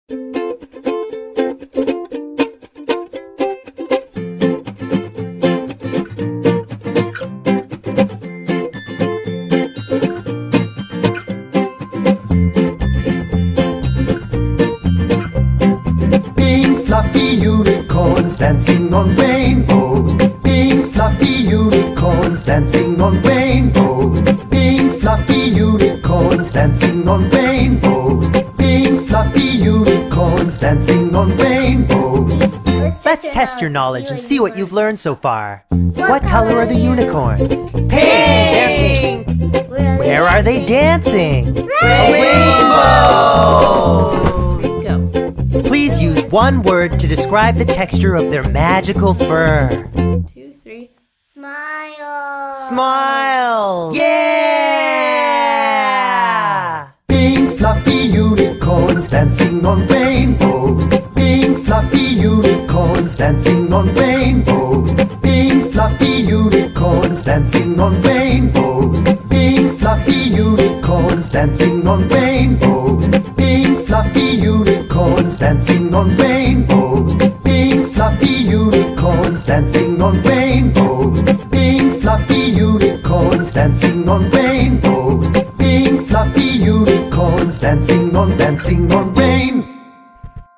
Unicorns dancing on rainbows. Pink fluffy unicorns dancing on rainbows. Pink fluffy unicorns dancing on rainbows. Pink fluffy unicorns dancing on rainbows. Let's test your knowledge and see what you've learned so far. What color are the unicorns? Pink! They're pink! Where are they dancing? Rainbows! Please use one word to describe the texture of their magical fur. 2, 3. Smile. Smile. Yeah! Pink fluffy unicorns dancing on rainbows. Pink fluffy unicorns dancing on rainbows. Pink fluffy unicorns dancing on rainbows. Pink fluffy unicorns dancing on rainbows. Pink fluffy unicorns dancing on rainbows. Pink fluffy unicorns dancing on rainbows. Pink fluffy unicorns dancing on rainbows. Pink fluffy unicorns dancing on rainbows.